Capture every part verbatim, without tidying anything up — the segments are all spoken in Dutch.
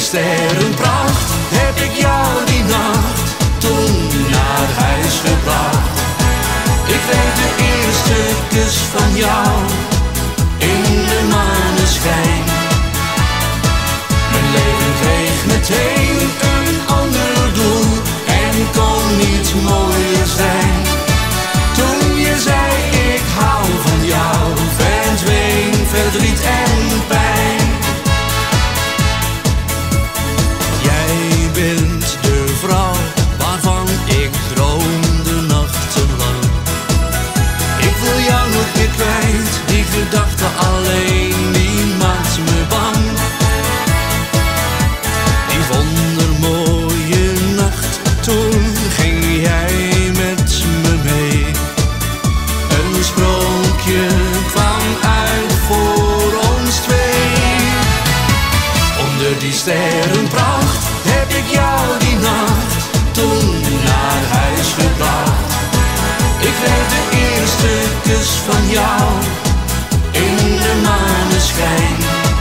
sterrenpracht heb ik jou die nacht toen naar huis gebracht. Ik kreeg de eerste kus van jou in de maneschijn. Mijn leven kreeg meteen een ander doel en kon niet mooier zijn. Toen je zei ik hou van jou, verdween verdriet en pijn. Jij bent de vrouw waarvan ik droomde nachtenlang. Ik wil jou nooit meer kwijt, die gedachte alleen, die maakt me bang. Die wondermooie nacht, toen ging jij met me mee. Een sprookje kwam uit voor ons twee. Onder die sterrenpracht heb ik jou die nacht toen naar huis gebracht. Ik kreeg de eerste kus van jou in de maneschijn.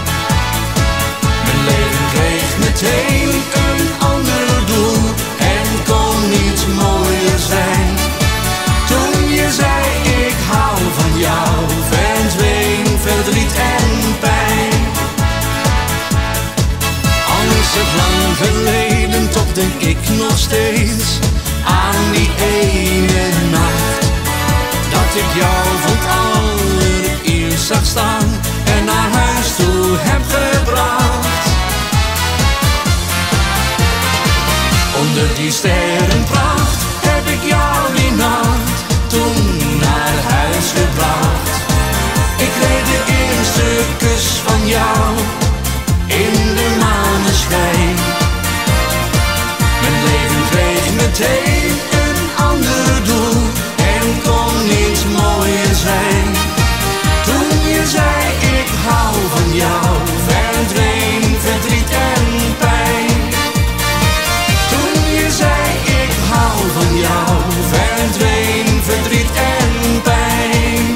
Mijn leven kreeg meteen een ander doel en kon niet mooier zijn. Toen je zei ik hou van jou, verdween verdriet en pijn. Al is het lang geleden, toch denk ik nog steeds aan die ene nacht dat ik jou voor het allereerst zag staan en naar huis toe heb gebracht. Onder die sterrenpracht heb ik jou die nacht toen naar huis gebracht. Ik kreeg de eerste kus van jou in de maneschijn. Mijn leven kreeg meteen een ander doel en kon niet mooier zijn. Toen je zei ik hou van jou, verdween verdriet en pijn. Toen je zei ik hou van jou, verdween verdriet en pijn.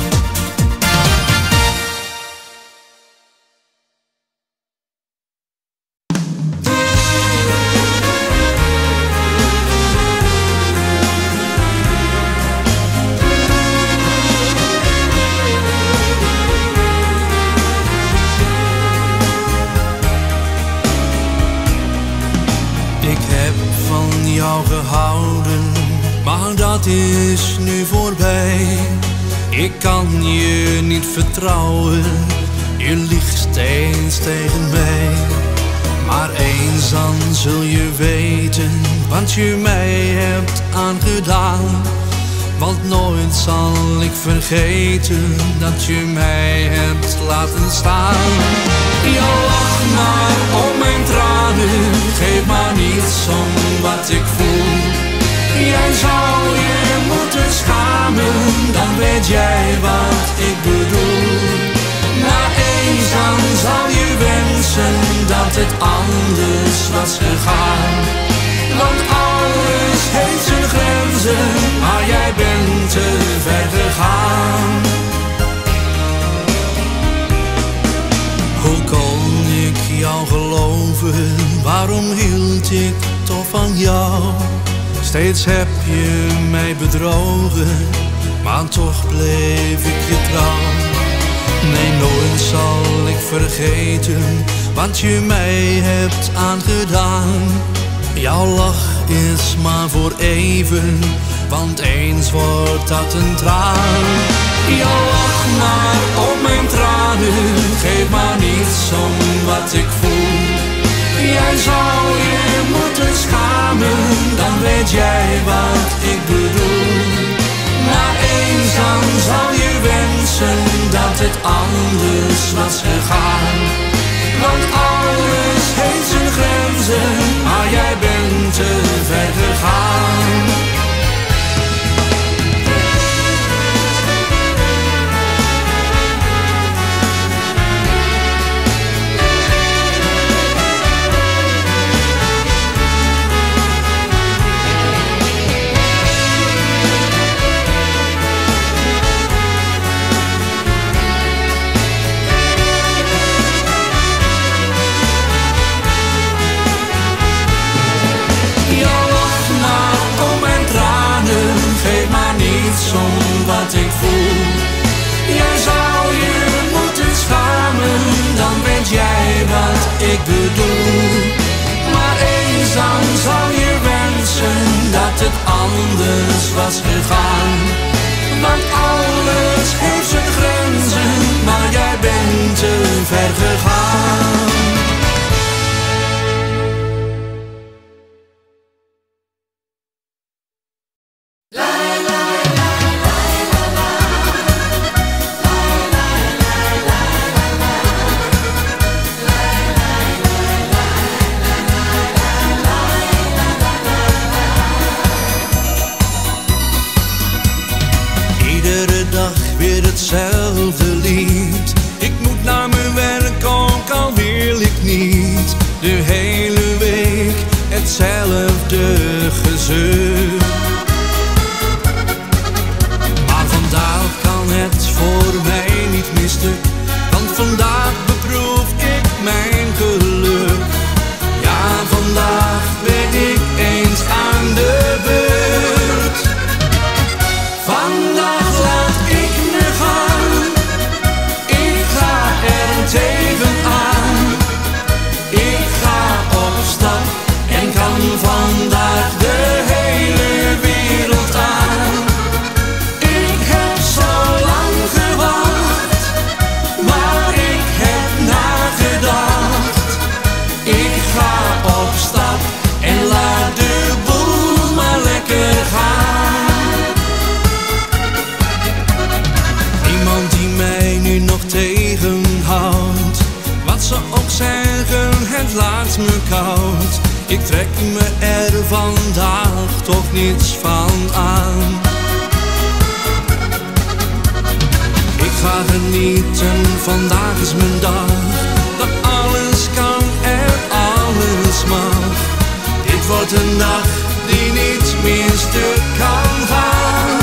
Gehouden, maar dat is nu voorbij. Ik kan je niet vertrouwen, je liegt steeds tegen mij. Maar eens dan zul je weten wat je mij hebt aangedaan. Want nooit zal ik vergeten dat je mij hebt laten staan. Ja, lach maar om mijn tranen, geef maar niets om wat ik voel. Jij zou je moeten schamen, dan weet jij wat ik bedoel. Maar eens dan zal je wensen dat het anders was gegaan. Want alles heeft zijn grenzen, maar jij bent te ver gegaan. Hoe kon ik jou geloven, waarom hield ik toch van jou? Steeds heb je mij bedrogen, maar toch bleef ik je trouw. Nee, nooit zal ik vergeten wat je mij hebt aangedaan. Jouw lach is maar voor even, want eens wordt dat een traan. Ja, lach maar op mijn tranen, geef maar niets om wat ik voel. Jij zou je moeten schamen, dan weet jij wat ik bedoel. Maar eens dan zal je wensen dat het anders was gegaan. Want alles heeft zijn grenzen, maar jij bent te ver gegaan. anders was gegaan. Want alles heeft zijn grenzen, maar jij bent te ver gegaan. Hetzelfde lied. Ik moet naar mijn werk, ook al wil ik niet. De hele week hetzelfde gezeur. Maar vandaag kan het voor mij niet meer stuk, want vandaag beproef ik mijn geluk. Ja, vandaag ben ik eens aan de beurt. Vandaag laat ik me gaan, ik ga er tegenaan. Ik ga op stap en kan vandaag de hele wereld aan. Ik heb zo lang gewacht, maar ik heb nagedacht. Ik ga op stap en laat de boel maar lekker gaan. Niemand die mij nu nog tegenhoudt, wat ze ook zeggen, het laat me koud. Ik trek me er vandaag toch niets van aan. Ik ga genieten, vandaag is mijn dag. Dat alles kan en alles mag. Dit wordt een dag die niet meer stuk kan gaan.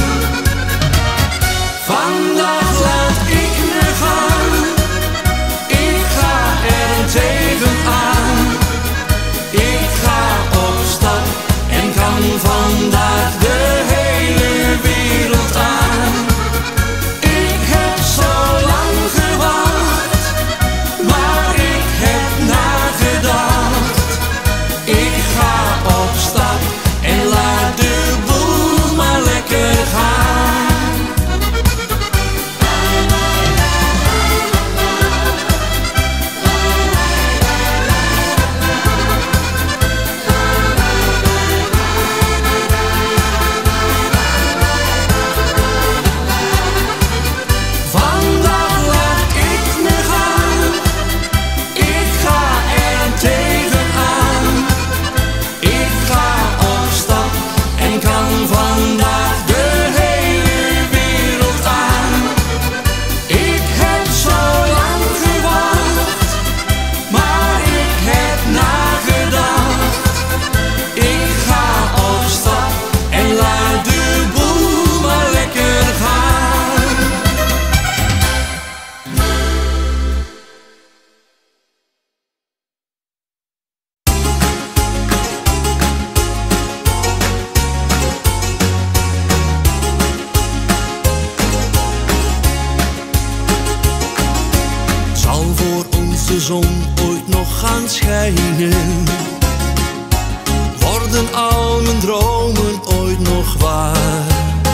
Vandaag laat ik me gaan, ik ga er tegenaan. Ik ga op stap en kan vandaag de hele wereld aan. Ik heb zo lang gewacht, maar ik heb nagedacht. Ik ga op stap en laat de boel maar lekker gaan. De zon ooit nog gaan schijnen? Worden al mijn dromen ooit nog waar?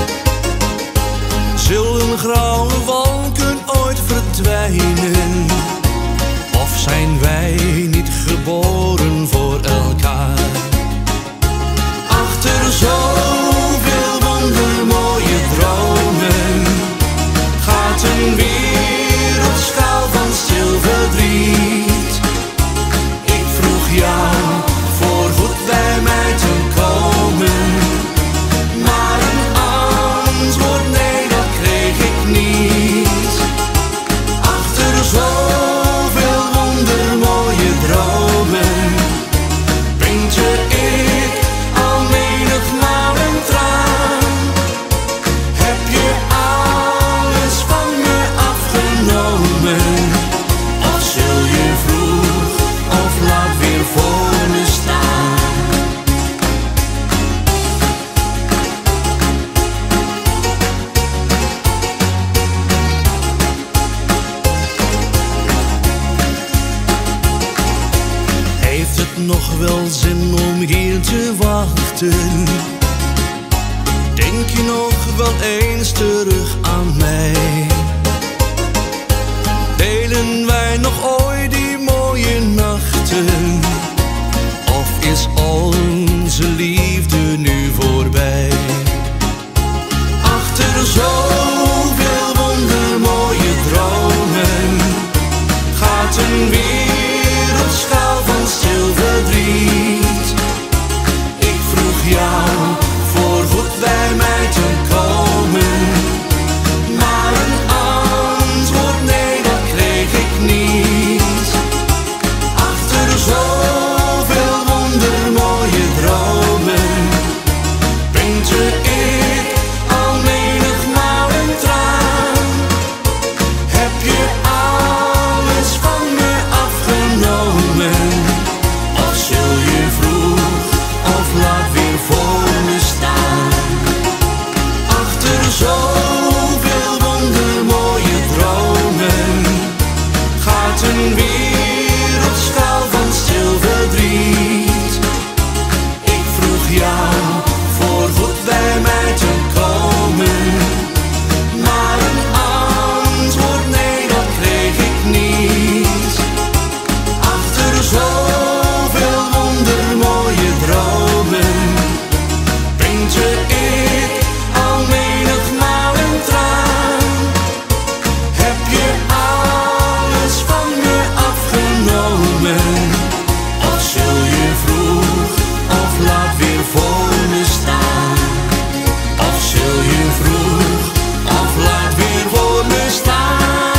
Zullen grauwe wolken ooit verdwijnen? Of zijn wij niet geboren voor elkaar? Achter zoveel wondermooie dromen gaat een wereld schuil van stil verdriet. Ik vroeg jou voorgoed bij mij te komen, maar een antwoord nee, dat kreeg ik niet. Achter zoveel wondermooie dromen pinkte ik al menigmaal een traan. Heb je alles van me afgenomen? Of zul je vroeg of laat weer voor me staan? Heeft het nog wel zin om hier te wachten? wel eens terug aan mij. Delen wij nog ooit die mooie nachten? Of is onze liefde nu voorbij? Achter zoveel wondermooie dromen gaat een wereld schuil van stil verdriet. Ik vroeg jou voorgoed bij mij te komen, maar een antwoord nee, dat kreeg ik niet. Achter zoveel wondermooie dromen pinkte ik al menigmaal een traan. Heb je alles van me afgenomen, of zul je vroeg of laat weer voor me staan? Achter zoveel wondermooie dromen gaat een wereld schuil van stil verdriet. Ik vroeg jou voorgoed bij mij te komen, maar een antwoord nee, dat kreeg ik niet. Achter zoveel wondermooie dromen pinkte ik al menigmaal een traan. Heb je alles van me afgenomen, of zul je vroeg of laat weer voor me staan? Of zul je vroeg of laat weer voor me staan?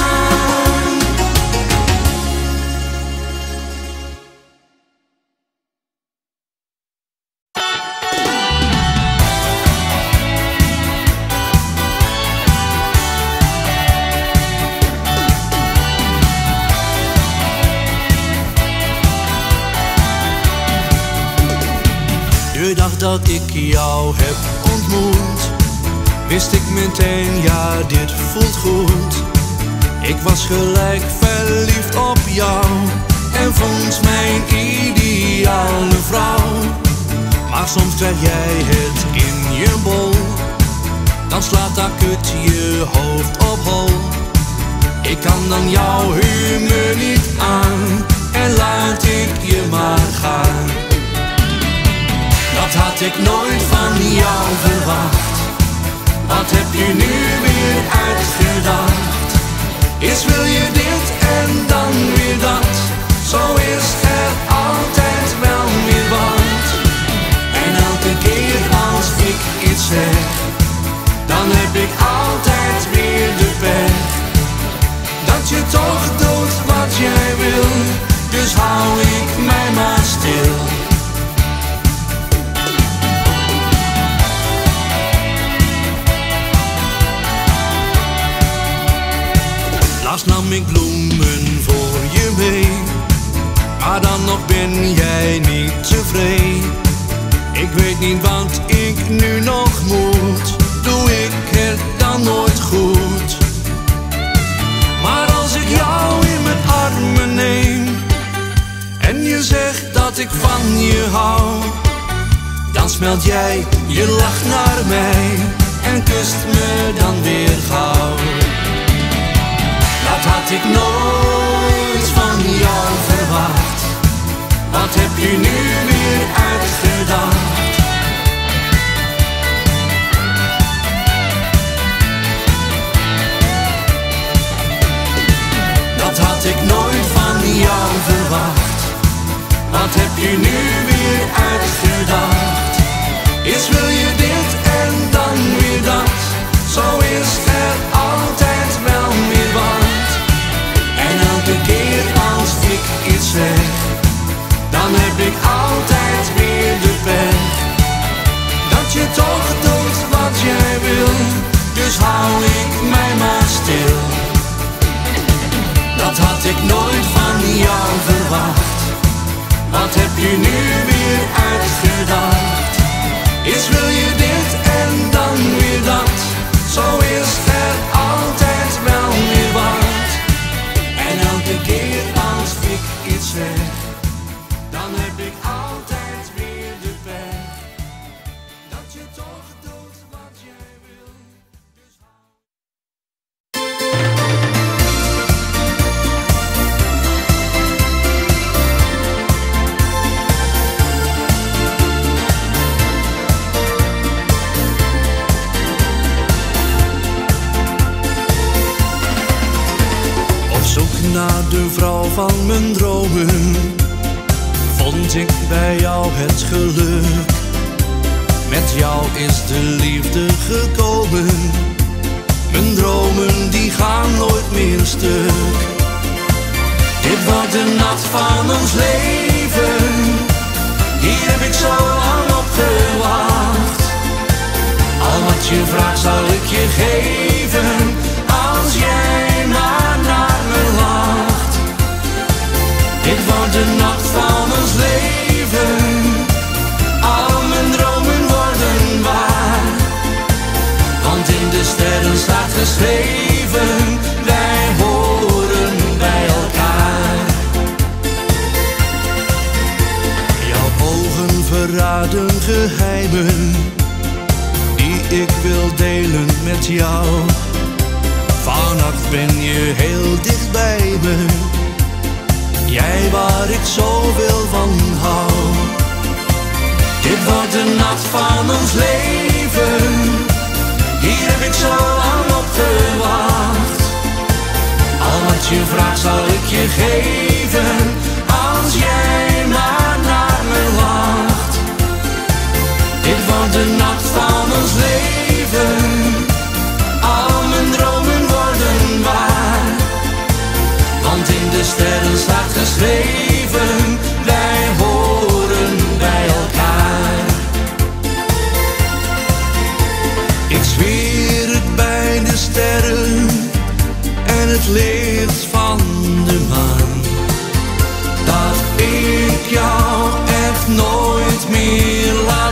De dag dat ik jou heb ontmoet, wist ik meteen, ja, dit voelt goed. Ik was gelijk verliefd op jou en vond mijn ideale vrouw. Maar soms krijg jij het in je bol, dan slaat acuut je hoofd op hol. Ik kan dan jouw humeur niet aan en laat ik je maar gaan. Dat had ik nooit van jou verwacht. Wat heb je nu weer uitgedacht? Eerst wil je dit en dan weer dat. Zo is er altijd wel weer wat. En elke keer als ik iets zeg, dan heb ik altijd weer de pech. Dat je toch doet wat jij wil, dus hou ik mij maar stil. Laatst nam ik bloemen voor je mee, maar dan nog ben jij niet tevreden. Ik weet niet wat ik nu nog moet, doe ik het dan nooit goed? Maar als ik jou in mijn armen neem en je zegt dat ik van je hou, dan smelt jij je lach naar mij en kust me dan weer gauw. Dat had ik nooit van jou verwacht. Wat heb je nu weer uitgedacht? Dat had ik nooit van jou verwacht. Wat heb je nu weer uitgedacht? Eerst wil je dit en dan weer dat. Zo is er altijd wel weer wat. En elke keer als ik iets zeg, dan heb ik altijd weer de pech. Dat je toch doet wat jij wil, dus hou ik mij maar stil. Dat had ik nooit van jou verwacht. Wat heb je nu weer uitgedacht? Eerst wil je dit en dan weer dat. Zo is er altijd wel weer wat. En elke keer als ik iets zeg, dan heb ik altijd weer de pech. Dat je toch doet wat jij wil. naar de vrouw van mijn dromen, vond ik bij jou het geluk. Met jou is de liefde gekomen. Mijn dromen die gaan nooit meer stuk. Dit wordt de nacht van ons leven. Hier heb ik zo lang op gewacht. Al wat je vraagt zal ik je geven, als jij maar naar me lacht. Dit wordt de nacht van ons leven. Al mijn dromen worden waar. Want in de sterren staat geschreven, wij horen bij elkaar. Jouw ogen verraden geheimen die ik wil delen met jou. Vannacht ben je heel dicht bij me, jij waar ik zoveel van hou. Dit wordt de nacht van ons leven. Hier heb ik zo lang op gewacht. Al wat je vraagt zal ik je geven, als jij maar naar me lacht. Dit wordt de nacht van ons leven. Al mijn dromen worden waar. Want in de sterren staat geschreven, wij horen bij elkaar. Ik zweer het bij de sterren en het licht van de maan, dat ik jou echt nooit meer laat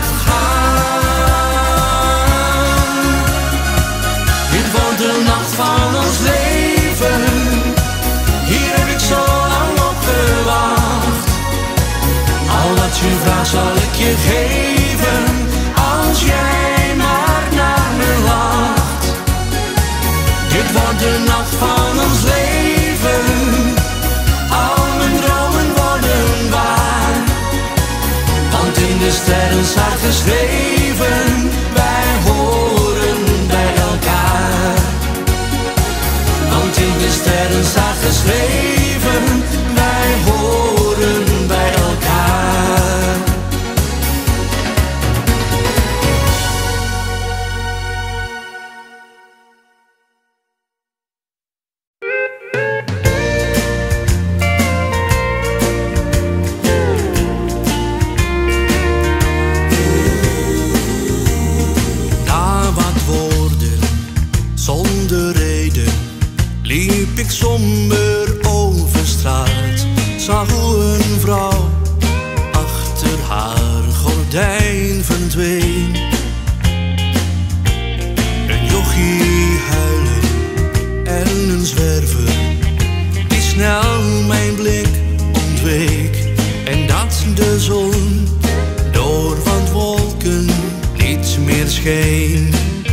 gaan. Dit wordt de nacht van ons leven. Hier heb ik zo lang op gewacht. Al wat je vraagt zal ik je geven, als jij maar naar me lacht. Dit wordt de nacht van ons leven. Al mijn dromen worden waar. Want in de sterren staat geschreven, wij horen bij elkaar. Want in de sterren staat geschreven, wij horen bij elkaar. Na wat woorden, zonder reden, liep ik somber over straat. Zag hoe een vrouw achter haar gordijn verdween. Een jochie huilen en een zwerver die snel mijn blik ontweek. En dat de zon door wat wolken niet meer scheen.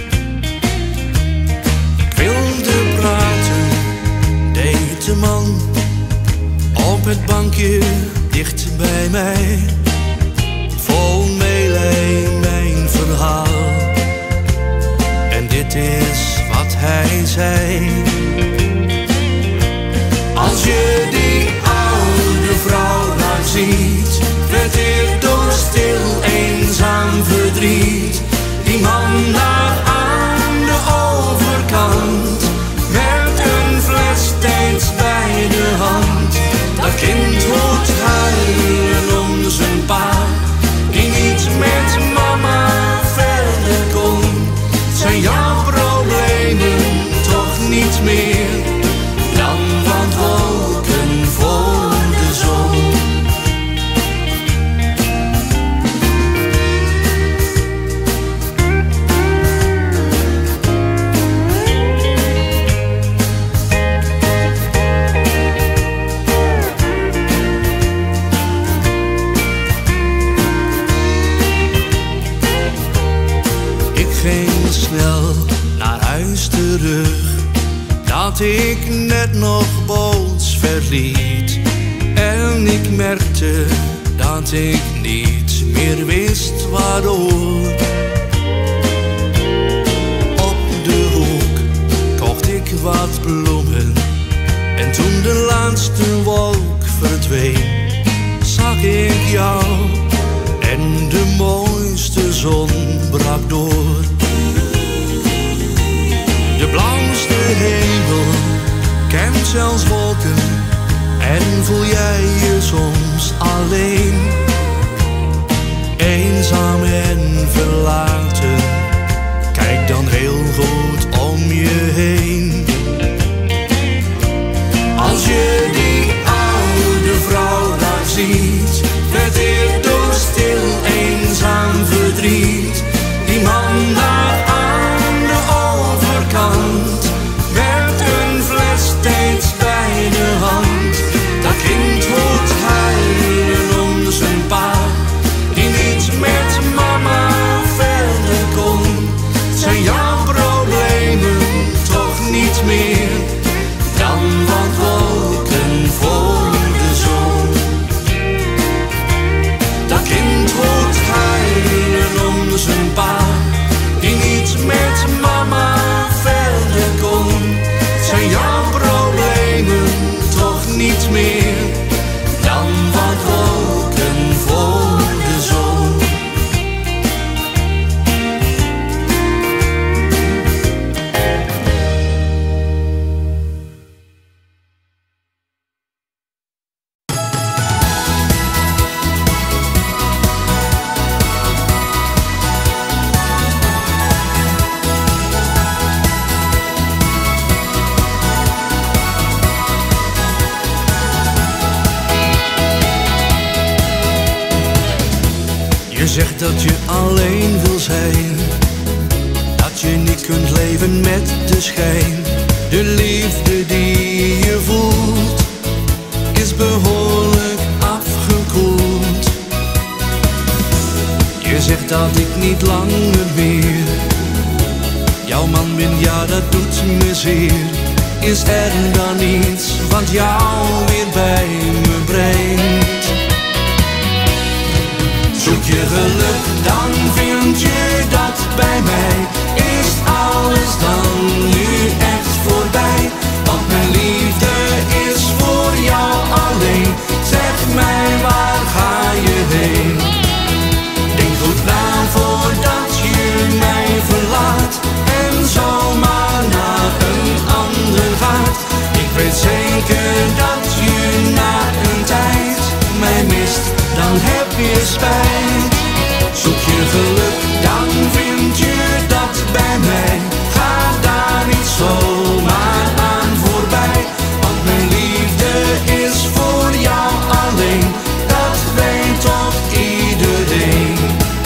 Ik wilde praten, deed de man op het bankje dicht bij mij. Vol meelij mijn verhaal, en dit is wat hij zei. Als je die oude vrouw daar ziet, verteerd door stil eenzaam verdriet. Die man daar aan de overkant, met een fles steeds bij de hand. Dat kind moet huilen om zijn pa, die niet met mama verder kon. Zijn jouw problemen toch niet meer dan wat wolken voor de zon. Snel naar huis terug, dat ik net nog Boots verliet. En ik merkte dat ik niet meer wist waardoor. Op de hoek kocht ik wat bloemen, en toen de laatste laatste wolk verdween, zag ik jou en de mooiste zon brak door. De blauwste hemel kent zelfs wolken en voel jij je soms alleen, eenzaam en verlaten. Kijk dan heel goed om je heen. Als je die oude vrouw daar ziet, verteerd door stil eenzaam verdriet, die man daar aan de overkant met een fles steeds bij de hand. Dat kind moet huilen om zijn pa, die niet met mama verder kon. Zijn jouw problemen toch niet meer dan wat wolken voor de zon. Dat kind moet huilen om zijn pa, die niet met mama verder kon. Zijn jouw problemen toch niet meer dan wat wolken voor de zon. Je zegt dat je alleen wil zijn, dat je niet kunt leven met de schijn. De liefde die je voelt is behoorlijk afgekoeld. Je zegt dat ik niet langer meer jouw man ben, ja dat doet me zeer. Is er dan iets wat jou weer bij me brengt? Zoek je geluk, dan vind je dat bij mij. Is alles dan nu echt voorbij? Want mijn liefde is voor jou alleen. Zeg mij, waar ga je heen? Denk goed na voordat je mij verlaat en zomaar naar een ander gaat. Ik weet zeker dat je na een tijd mij mist, dan heb je spijt. Zoek je geluk, dan vind je dat bij mij. Ga daar niet zomaar aan voorbij, want mijn liefde is voor jou alleen. Dat weet toch iedereen.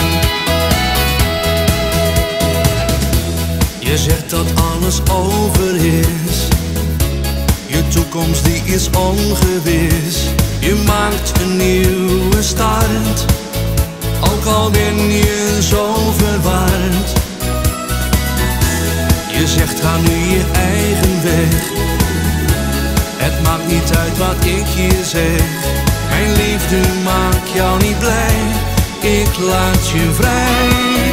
Je zegt dat alles over is, je toekomst die is ongewis. Je maakt een nieuwe start, ook al ben je zo verward. Je zegt ga nu je eigen weg, het maakt niet uit wat ik je zeg. Mijn liefde maakt jou niet blij, ik laat je vrij.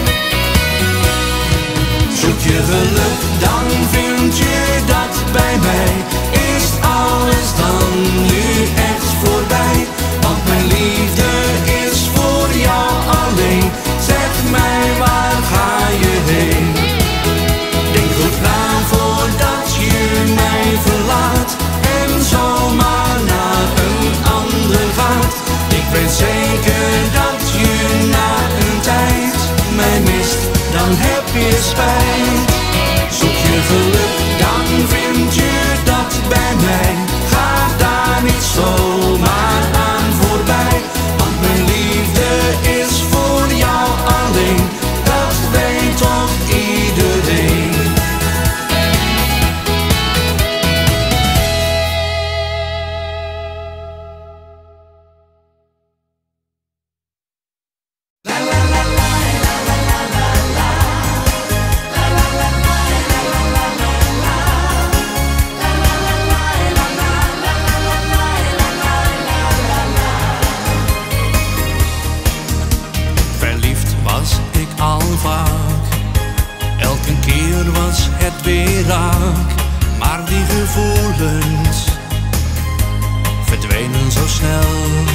Zoek je geluk, dan vind je dat bij mij. Is alles dan nu echt voorbij? Want mijn liefde is voor jou alleen. Zeg mij, waar ga je heen? Denk goed na voordat je mij verlaat en zomaar naar een ander gaat. Ik weet zeker dat je na een tijd mij mist, dan heb je spijt. Zoek je geluk, dan vind je dat bij mij. Ga daar niet zomaar aan voorbij, want mijn liefde is voor jou alleen. Dat weet toch iedereen. Elke keer was het weer raak, maar die gevoelens zo snel.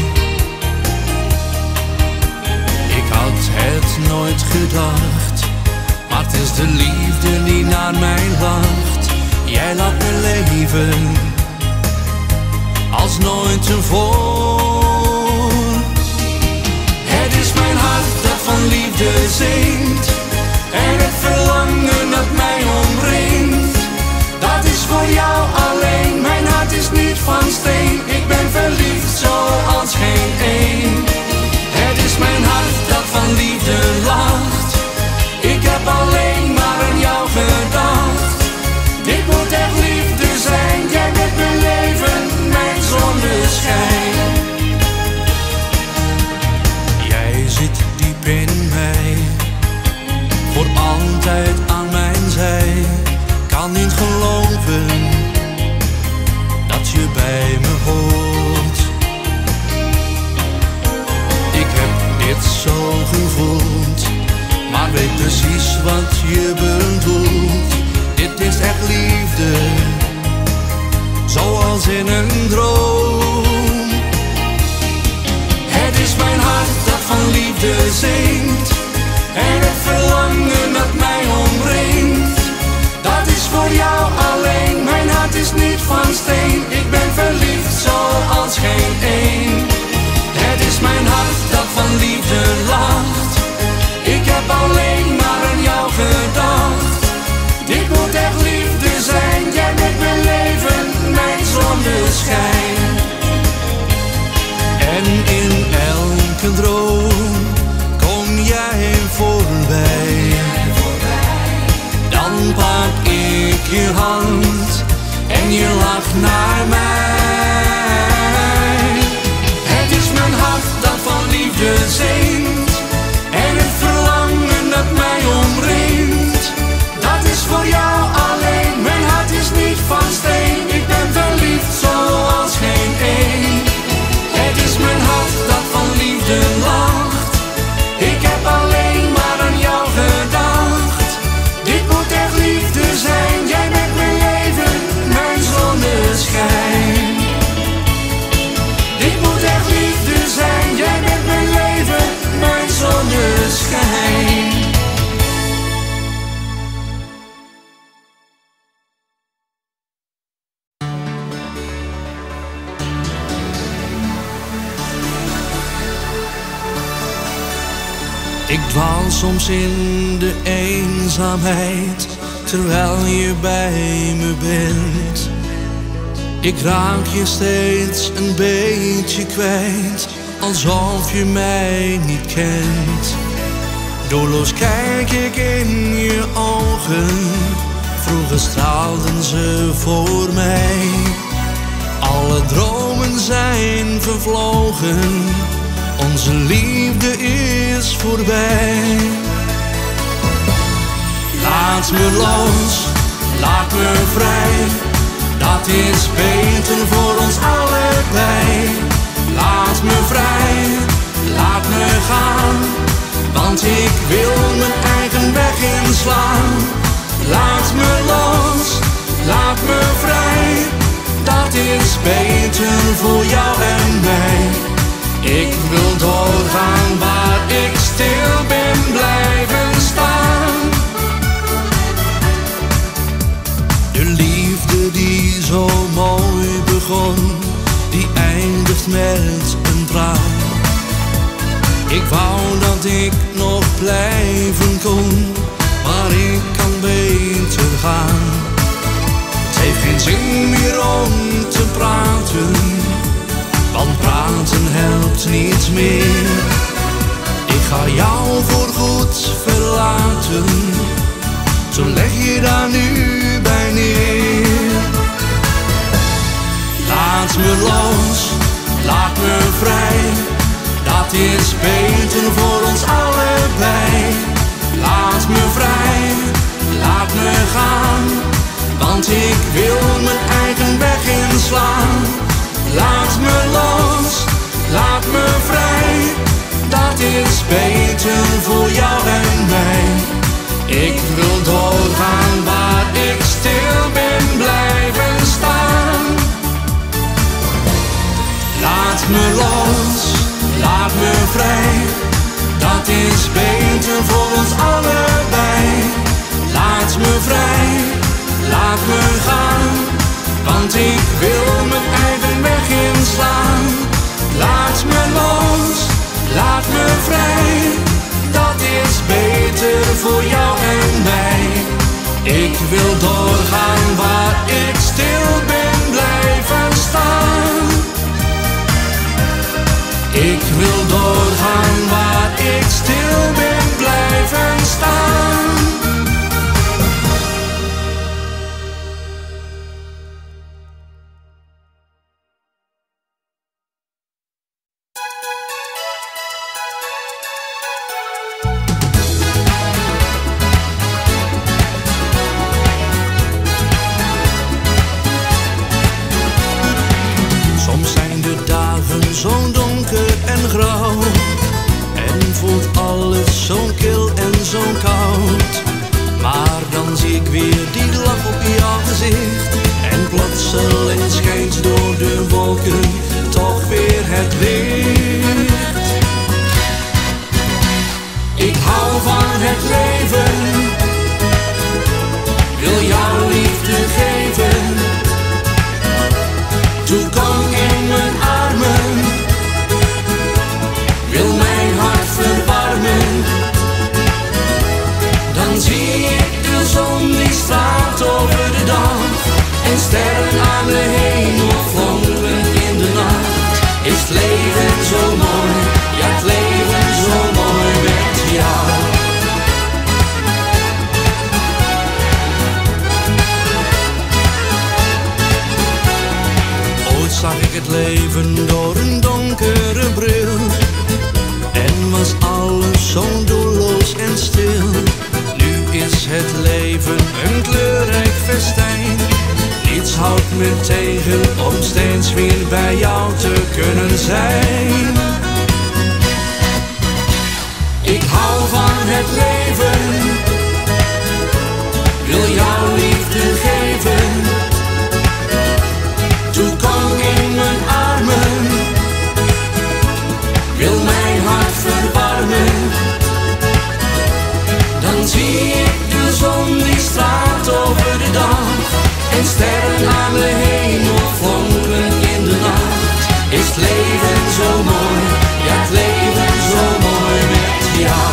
Ik had het nooit gedacht, maar het is de liefde die naar mij lacht. Jij laat me leven als nooit tevoren. Het is mijn hart dat van liefde zingt en het verlangen dat mij omringt. Dat is voor jou alleen, mijn hart is niet van steen. Ik ben verliefd zoals geen één. Het is mijn hart dat van liefde lacht. Ik heb alleen maar aan jou gedacht. Dit moet echt liefde zijn, jij bent mijn leven, mijn zonneschijn. Jij zit diep in mij, voor altijd aan mijn zij. Kan niet geloven dat je bij me hoort. Ik heb dit zo gevoeld, maar weet precies wat je bedoelt. Dit is echt liefde, zoals in een droom. Het is mijn hart dat van liefde zingt en het verlangen dat mij omringt. Dat is voor jou alleen, mijn hart is niet van steen. Ik ben verliefd zoals geen één. Het is mijn hart dat van liefde lacht. Ik heb alleen maar aan jou gedacht. Dit moet echt liefde zijn, jij bent mijn leven, mijn zonneschijn. En in elke droom kom jij voorbij. Dan pak ik je hand en je lacht naar mij. Het is mijn hart dat van liefde zingt en het verlangen dat mij omringt. Dat is voor jou alleen, mijn hart is niet van steen. Ik ben verliefd zoals geen één. Het is mijn hart dat van liefde lacht. Ik heb alleen maar aan jou gedacht. Dit moet echt liefde zijn, jij bent mijn leven, mijn zonneschijn. Dit moet echt liefde zijn, jij bent mijn leven, mijn zonneschijn. Ik dwaal soms in de eenzaamheid, terwijl je bij me bent. Ik raak je steeds een beetje kwijt, alsof je mij niet kent. Doelloos kijk ik in je ogen, vroeger straalden ze voor mij. Alle dromen zijn vervlogen, onze liefde is voorbij. Laat me los, laat me vrij. Dat is beter voor ons allebei. Laat me vrij, laat me gaan. Want ik wil mijn eigen weg inslaan. Laat me los, laat me vrij. Dat is beter voor jou en mij. Ik wil doorgaan waar ik stil ben blijven staan. De liefde die zo mooi begon, die eindigt met een traan. Ik wou dat ik nog blijven kon, maar ik kan beter gaan. Het heeft geen zin meer om te praten, want praten helpt niet meer. Ik ga jou voorgoed verlaten, zo leg je daar nu bij neer. Laat me los, laat me vrij. Dat is beter voor ons allebei. Laat me vrij, laat me gaan. Want ik wil mijn eigen weg inslaan. Laat me los, laat me vrij. Dat is beter voor jou en mij. Ik wil doorgaan waar ik stil ben blijven staan. Laat want ik wil mijn eigen weg inslaan. Laat me los, laat me vrij, dat is beter voor jou en mij. Ik wil doorgaan waar ik stil ben blijven staan. Ik wil doorgaan waar ik stil ben blijven staan. Zo donker en grauw, en voelt alles zo kil en zo koud. Maar dan zie ik weer die lach op jouw gezicht, en plotseling schijnt door de wolken toch weer het licht. Ik hou van het leven, wil jouw liefde geven. Toe kom in mijn armen, wil mijn hart verwarmen. Dan zie ik de zon die straalt over de dag, en sterren aan de hemel flonkeren in de nacht. Is het leven zo mooi, ja het leven zo mooi met jou. Ooit zag ik het leven door een donkere bril, en was alles zo doelloos en stil. Nu is het leven een kleurrijk festijn, niets houdt me tegen om steeds weer bij jou te kunnen zijn. Ik hou van het leven, wil jouw liefde geven. Toe kom in mijn armen, wil mijn hart verwarmen. Dan zie ik de zon die straalt over de dag, en sterren aan de hemel flonkeren in de nacht. Is het leven zo mooi, ja het leven zo mooi met jou.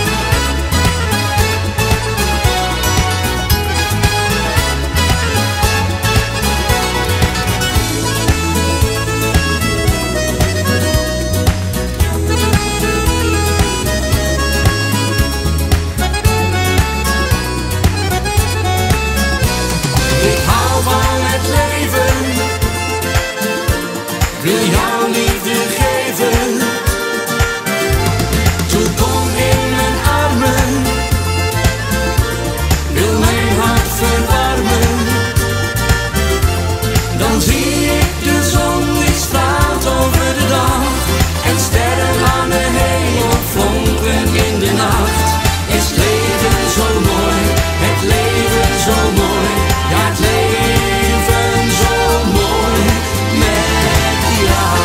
Wil jouw liefde geven, toe kom in mijn armen, wil mijn hart verwarmen. Dan zie ik de zon die straalt over de dag, en sterren aan de hemel flonkeren in de nacht. Is het leven zo mooi, het leven zo mooi, ja het leven zo mooi met jou.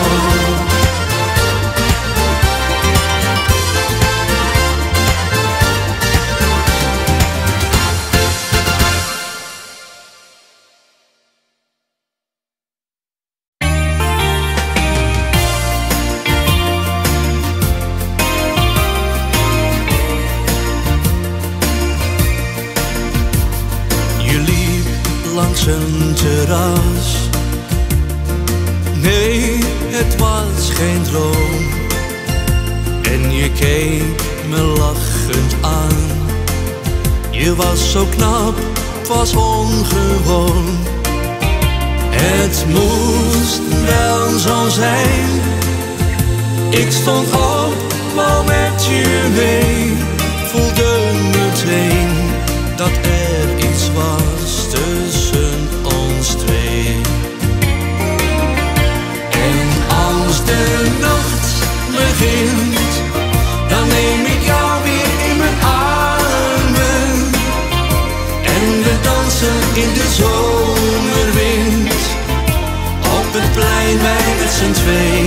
Je liep langs een terras, nee, het was geen droom. En je keek me lachend aan, je was zo knap, het was ongewoon. Het moest wel zo zijn, ik stond op, wou met je mee. Voelde meteen dat er iets was tussen ons twee. En als de nacht begint, dan neem ik jou weer in mijn armen, en we dansen in de zomerwind, op het plein wij met z'n twee.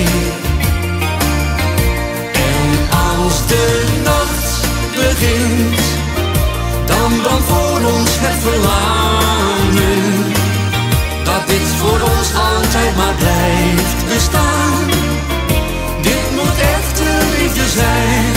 En als de nacht begint, dan brandt voor ons het verlangen, dat ons altijd maar blijft bestaan. Dit moet echte liefde zijn.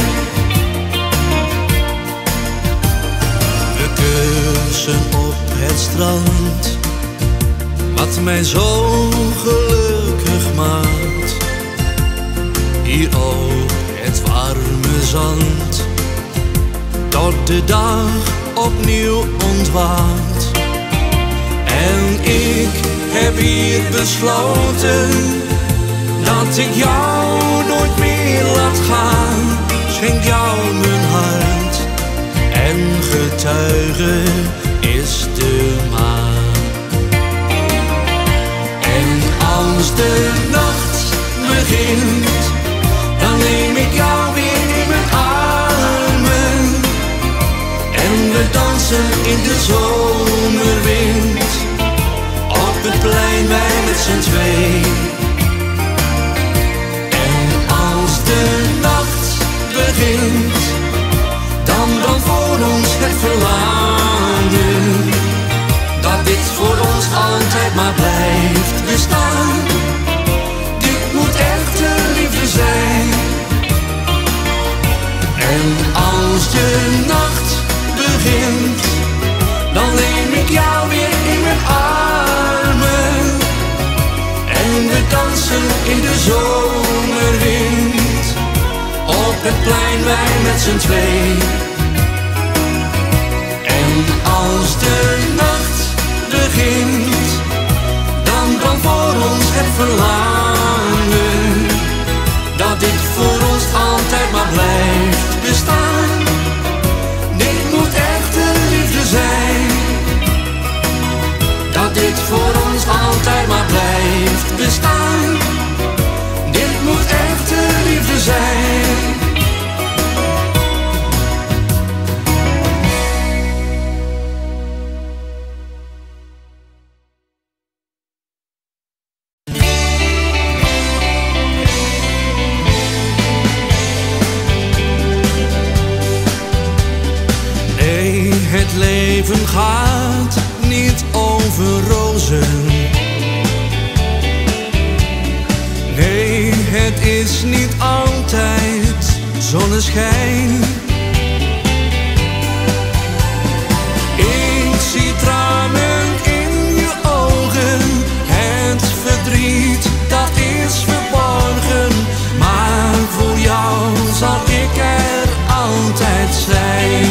We kussen op het strand, wat mij zo gelukkig maakt. Hier op het warme zand, tot de dag opnieuw ontwaakt. En ik heb hier besloten dat ik jou nooit meer laat gaan. Schenk jou mijn hart en getuige is de maan. En als de nacht begint, dan neem ik jou weer in mijn armen. En we dansen in de zomerwind, op het plein wij met z'n twee. En als de nacht begint, dan brandt voor ons het verlangen, dat dit voor ons altijd maar blijft bestaan. Dit moet echte liefde zijn. En als de nacht begint, dan neem ik jou weer in mijn armen. En we dansen in de zomerwind, op het plein wij met z'n twee. En als de nacht begint, dan brandt voor ons het verlangen, dat dit voor ons altijd maar blijft bestaan. Dit moet echte liefde zijn, dat dit voor ons altijd maar blijft bestaan. Dit moet echte liefde zijn. Het leven gaat niet over rozen. Nee, het is niet altijd zonneschijn. Ik zie tranen in je ogen, het verdriet dat is verborgen. Maar voor jou zal ik er altijd zijn.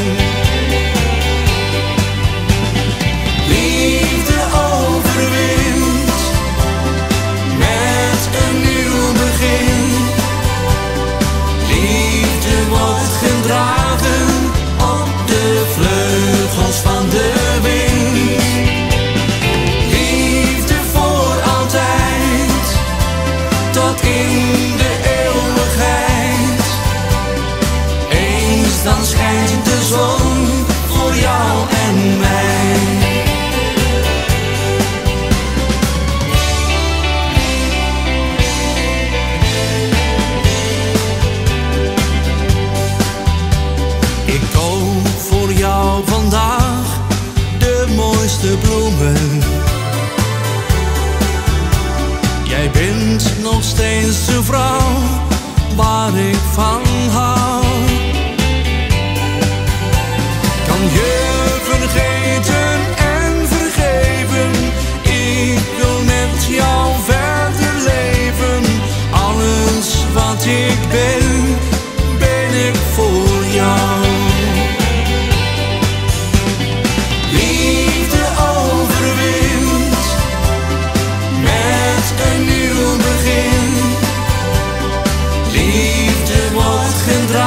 Op de vleugels van de wind. Liefde voor altijd, tot in de eeuwigheid. Eens dan schijnt de zon voor jou en mij. Vandaag de mooiste bloemen. Jij bent nog steeds de vrouw waar ik van hou. Kan je vergeten en vergeven, ik wil met jou verder leven. Alles wat ik ben, ben ik voor jou. Een nieuw begin. Liefde wordt gedragen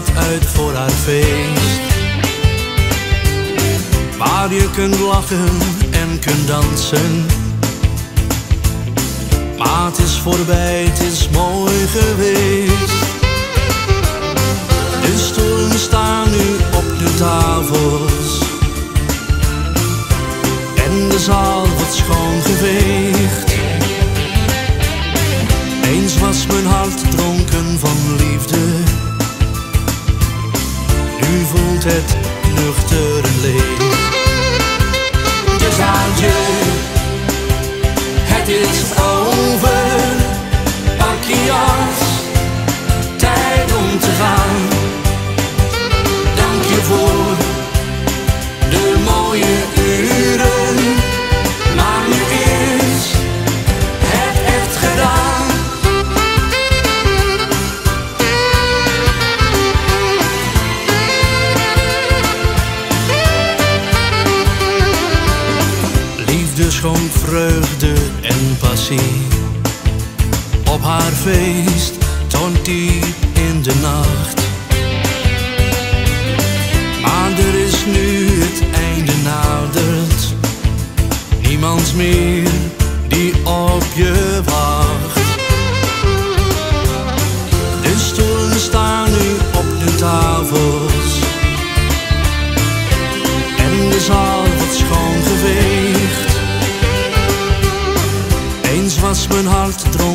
gaat uit voor haar feest, waar je kunt lachen en kunt dansen. Maar het is voorbij, het is mooi geweest. De stoelen staan nu op de tafels en de zaal wordt schoongeveegd. Eens was mijn hart dronken van liefde, nu voelt het nuchter en leeg. Dus adieu, het is over, pak je jas, tijd om te gaan. Dank je voor de mooie uren, maar nu is het echt gedaan. Liefde schonk vreugde en passie op haar feest tot diep in de nacht. Maar er is nu het einde nadert, niemand meer die op je wacht. De stoelen staan nu op de tafels en de zaal wordt schoongeveegd. Eens was mijn hart dronken